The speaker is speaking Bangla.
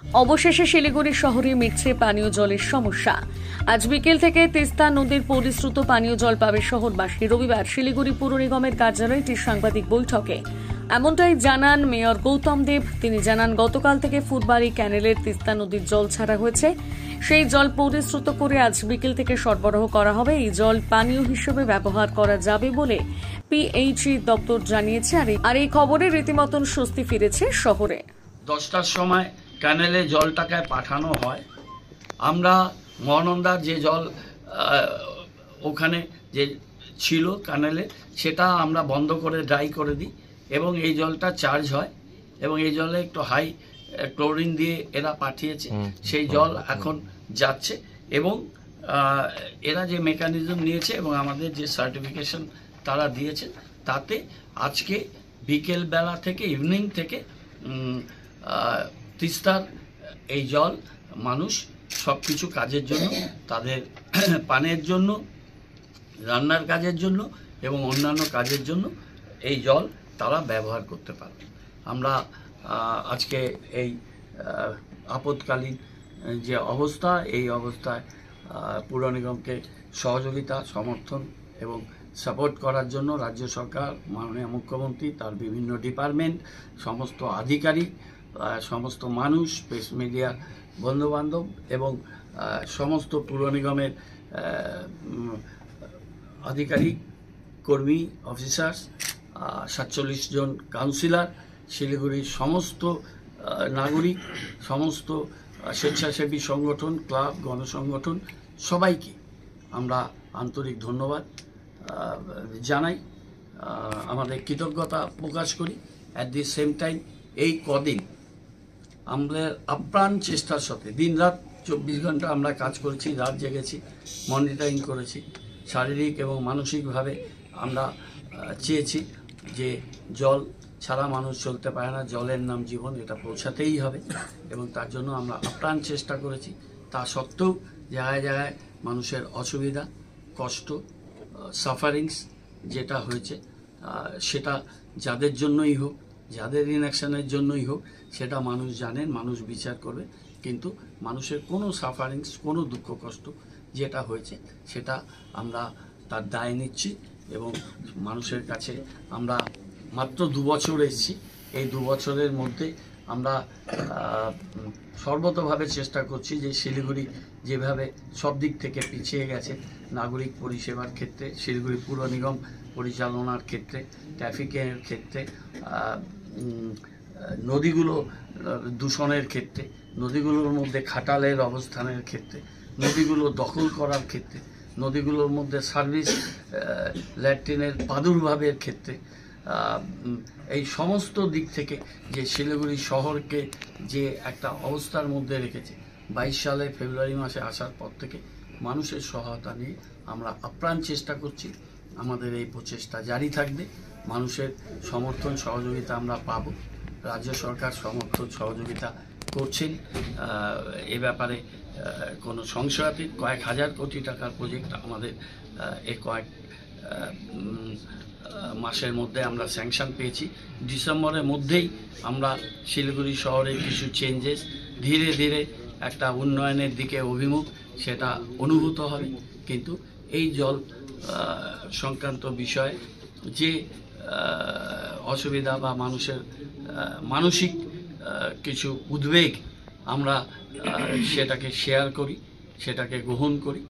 অবশেষে শিলিগুড়ি শহরে মিটছে পানীয় জলের সমস্যা। আজ বিকেল থেকে তিস্তা নদীর পরিশ্রুত পানীয় জল পাবে শহরবাসী। রবিবার শিলিগুড়ি পুর নিগমের কার্যালয়ে একটি সাংবাদিক বৈঠকে এমনটাই জানান মেয়র গৌতম দেব। তিনি জানান, গতকাল থেকে ফুলবাড়ি ক্যানেলের তিস্তা নদীর জল ছাড়া হয়েছে। সেই জল পরিশ্রুত করে আজ বিকেল থেকে সরবরাহ করা হবে। এই জল পানীয় হিসেবে ব্যবহার করা যাবে বলে পিএইচই দপ্তর জানিয়েছে। আর এই খবরে রীতিমতন স্বস্তি ফিরেছে শহরে। 10টার সময় ক্যানেলে জলটাকে পাঠানো হয়। আমরা মহানন্দার যে জল ওখানে যে ছিল ক্যানেলে, সেটা আমরা বন্ধ করে ড্রাই করে দিই এবং এই জলটা চার্জ হয় এবং এই জলে একটু হাই ক্লোরিন দিয়ে এরা পাঠিয়েছে। সেই জল এখন যাচ্ছে এবং এরা যে মেকানিজম নিয়েছে এবং আমাদের যে সার্টিফিকেশন তারা দিয়েছে, তাতে আজকে বিকেল বেলা থেকে ইভিনিং থেকে তিস্তার এই জল মানুষ সব কিছু কাজের জন্য, তাদের পানের জন্য, রান্নার কাজের জন্য এবং অন্যান্য কাজের জন্য এই জল তারা ব্যবহার করতে পারবে। আমরা আজকে এই আপৎকালীন যে অবস্থা, এই অবস্থায় পুর নিগমকে সহযোগিতা, সমর্থন এবং সাপোর্ট করার জন্য রাজ্য সরকার, মাননীয় মুখ্যমন্ত্রী, তার বিভিন্ন ডিপার্টমেন্ট, সমস্ত আধিকারিক, সমস্ত মানুষ, প্রেস মিডিয়ার বন্ধুবান্ধব এবং সমস্ত পুর নিগমের আধিকারিক, কর্মী, অফিসার্স, 47 জন কাউন্সিলর, শিলিগুড়ির সমস্ত নাগরিক, সমস্ত স্বেচ্ছাসেবী সংগঠন, ক্লাব, গণসংগঠন, সবাইকে আমরা আন্তরিক ধন্যবাদ জানাই, আমাদের কৃতজ্ঞতা প্রকাশ করি। অ্যাট দি সেম টাইম এই কদিন আমরা আপ্রাণ চেষ্টার সাথে দিনরাত 24 ঘন্টা আমরা কাজ করেছি, রাত জেগেছি, মনিটরিং করেছি। শারীরিক এবং মানসিকভাবে আমরা চেয়েছি যে জল ছাড়া মানুষ চলতে পারে না, জলের নাম জীবন, এটা পৌঁছাতেই হবে এবং তার জন্য আমরা আপ্রাণ চেষ্টা করেছি। তা সত্ত্বেও জায়গায় জায়গায় মানুষের অসুবিধা, কষ্ট, সাফারিংস যেটা হয়েছে, সেটা যাদের জন্যই হোক, যাদের ইনঅ্যাকশনের জন্যই হোক, সেটা মানুষ জানেন, মানুষ বিচার করবে। কিন্তু মানুষের কোনো সাফারিংস, কোনো দুঃখ কষ্ট যেটা হয়েছে, সেটা আমরা তার দায় নিচ্ছি এবং মানুষের কাছে আমরা মাত্র 2 বছর এসেছি। এই 2 বছরের মধ্যে আমরা সর্বতভাবে চেষ্টা করছি যে শিলিগুড়ি যেভাবে সব দিক থেকে পিছিয়ে গেছে, নাগরিক পরিষেবার ক্ষেত্রে, শিলিগুড়ি পুর নিগম পরিচালনার ক্ষেত্রে, ট্রাফিকের ক্ষেত্রে, নদীগুলো দূষণের ক্ষেত্রে, নদীগুলোর মধ্যে খাটালের অবস্থানের ক্ষেত্রে, নদীগুলো দখল করার ক্ষেত্রে, নদীগুলোর মধ্যে সার্ভিস ল্যাট্রিনের প্রাদুর্ভাবের ক্ষেত্রে, এই সমস্ত দিক থেকে যে শিলিগুড়ি শহরকে যে একটা অবস্থার মধ্যে রেখেছে, 22 সালে ফেব্রুয়ারি মাসে আসার পর থেকে মানুষের সহায়তা নিয়ে আমরা আপ্রাণ চেষ্টা করছি। আমাদের এই প্রচেষ্টা জারি থাকবে। মানুষের সমর্থন, সহযোগিতা আমরা পাব। রাজ্য সরকার সমর্থন, সহযোগিতা করছেন। এ ব্যাপারে কোনো সংশয়াতীত কয়েক হাজার কোটি টাকার প্রজেক্ট আমাদের এই কয়েক মাসের মধ্যে আমরা স্যাংশন পেয়েছি। ডিসেম্বরের মধ্যেই আমরা শিলিগুড়ি শহরে কিছু চেঞ্জেস, ধীরে ধীরে একটা উন্নয়নের দিকে অভিমুখ, সেটা অনুভূত হবে। কিন্তু এই জল সংক্রান্ত বিষয়ে যে অসুবিধা বা মানুষের মানসিক কিছু উদ্বেগ, আমরা সেটাকে শেয়ার করি, সেটাকে গ্রহণ করি।